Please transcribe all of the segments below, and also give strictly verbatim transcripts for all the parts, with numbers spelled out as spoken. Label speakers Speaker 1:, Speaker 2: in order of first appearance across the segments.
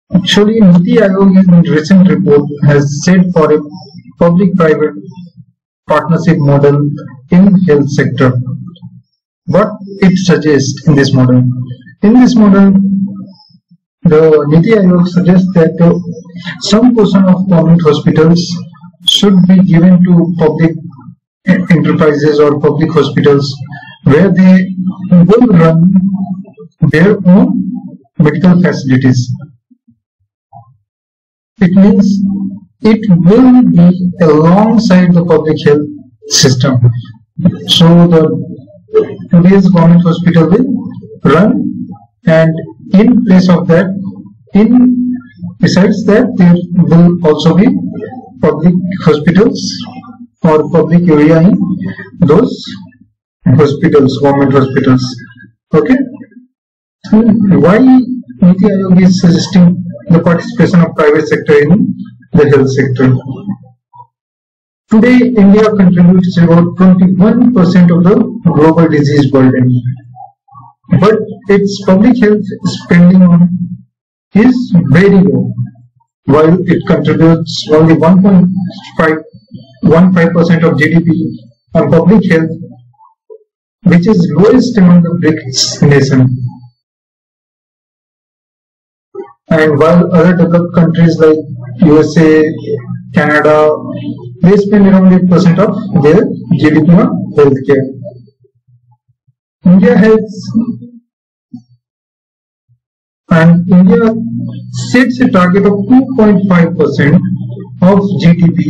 Speaker 1: Actually, Niti Aayog in recent report has said for a public-private partnership model in health sector. What it suggests in this model? In this model, the Niti Aayog suggests that uh, some portion of government hospitals should be given to public enterprises or public hospitals where they will run their own medical facilities. It means it will be alongside the public health system. So the today's government hospital will run, and in place of that, in besides that, there will also be public hospitals or public area in those hospitals, government hospitals. Okay. Why Niti Aayog is suggesting the participation of private sector in the health sector? Today, India contributes about twenty-one percent of the global disease burden, but its public health spending on is very low, while it contributes only one point five percent of G D P on public health, which is lowest among the BRICS nation. And while other developed countries like U S A, Canada, they spend around eight percent of their G D P on healthcare. India has, and India sets a target of two point five percent of G D P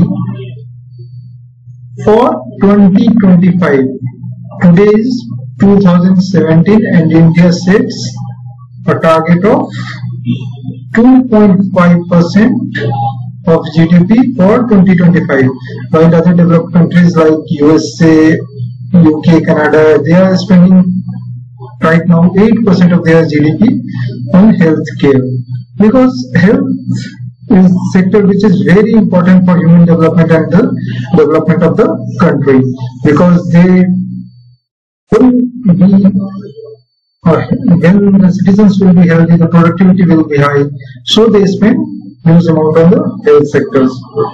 Speaker 1: for twenty twenty-five. Today is two thousand seventeen and India sets a target of two point five percent of G D P for twenty twenty-five, while other developed countries like U S A, U K, Canada, they are spending right now eight percent of their G D P on health care, because health is a sector which is very important for human development and the development of the country, because they will be Uh, when the citizens will be healthy, the productivity will be high, so they spend huge amount on the health sectors.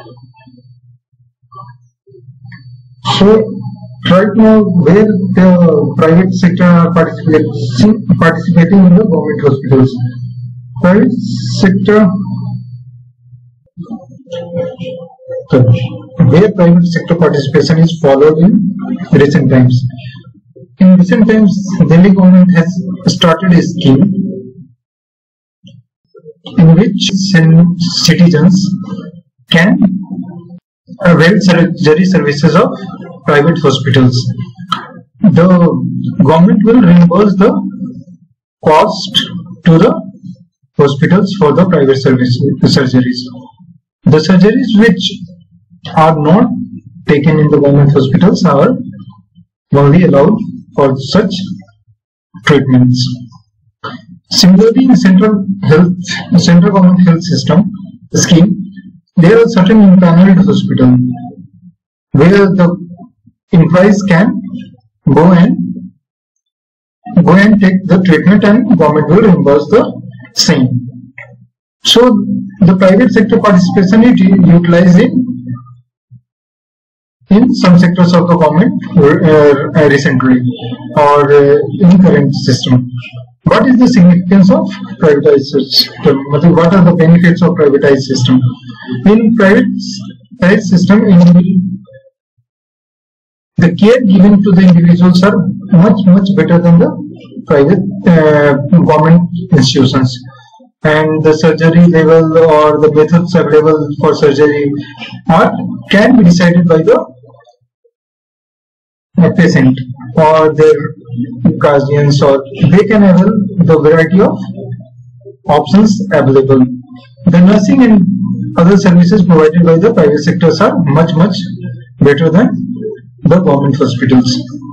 Speaker 1: So right now, where the private sector are participating, participating in the government hospitals, private sector, where private sector participation is followed in recent times. In recent times, Delhi government has started a scheme in which citizens can avail surgery services of private hospitals. The government will reimburse the cost to the hospitals for the private service, the surgeries. The surgeries which are not taken in the government hospitals are only allowed for such treatments. Similarly, in central health, central government health system scheme, there are certain empaneled hospitals where the employees can go and go and take the treatment, and government will reimburse the same. So the private sector participation is utilized in in some sectors of the government uh, recently or uh, in current system. What is the significance of privatized system? What are the benefits of privatized system? In privatized system, in the care given to the individuals are much much better than the private uh, government institutions, and the surgery level or the methods available for surgery are can be decided by the patient or their guardians, or they can avail the variety of options available. The nursing and other services provided by the private sectors are much much better than the government hospitals,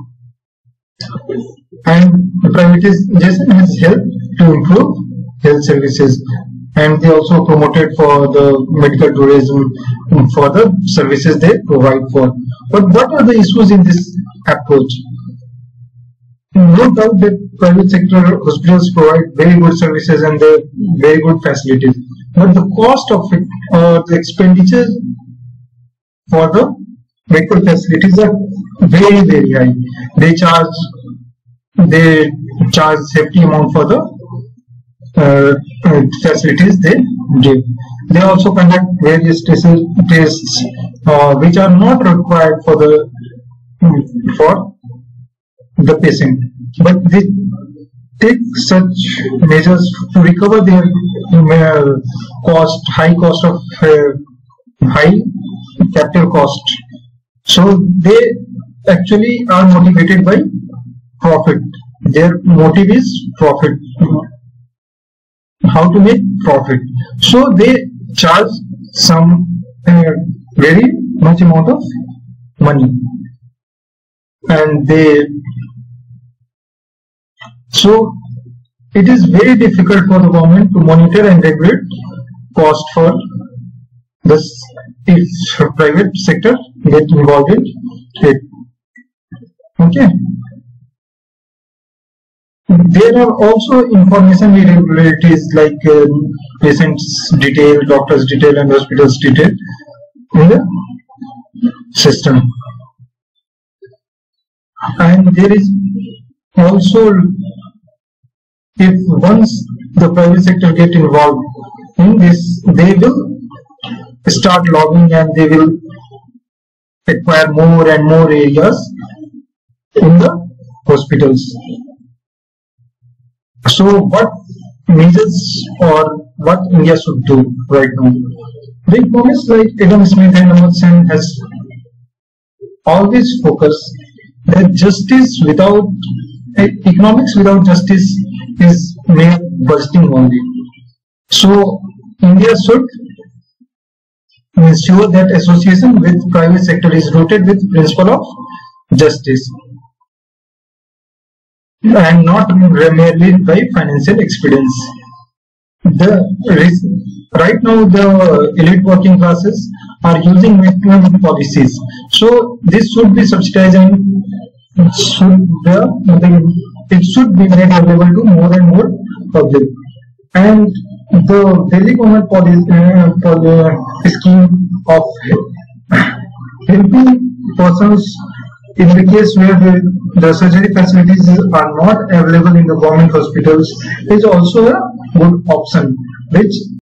Speaker 1: and the privatization has helped to improve health services, and they also promoted for the medical tourism for the services they provide for. But what are the issues in this approach? no doubt that private sector hospitals provide very good services and they very good facilities, but the cost of it or the expenditure for the medical facilities are very very high. They charge they charge safety amount for the uh, uh, facilities they give. They also conduct various tests uh, which are not required for the for the patient, but they take such measures to recover their uh, cost, high cost of uh, high capital cost. So they actually are motivated by profit. Their motive is profit. How to make profit? So they charge some uh, very much amount of money, and they so it is very difficult for the government to monitor and regulate cost for this if private sector get involved in it. Okay. There are also information irregularities like uh, patients detail, doctors detail, and hospitals detail in the system. And there is also, if once the private sector get involved in this, they will start lobbying and they will acquire more and more areas in the hospitals. So what measures or what India should do right now? The economists like Adam Smith and Ahmed Sen has always focused that justice without economics without justice is mere bursting only. So India should ensure that association with private sector is rooted with principle of justice and not merely by financial expedience. The right now the elite working classes are using maximum policies, so this should be subsidized and should the, it should be made available to more and more public. And the Delhi government policy uh, for the scheme of helping persons in the case where the, the surgery facilities are not available in the government hospitals is also a good option, which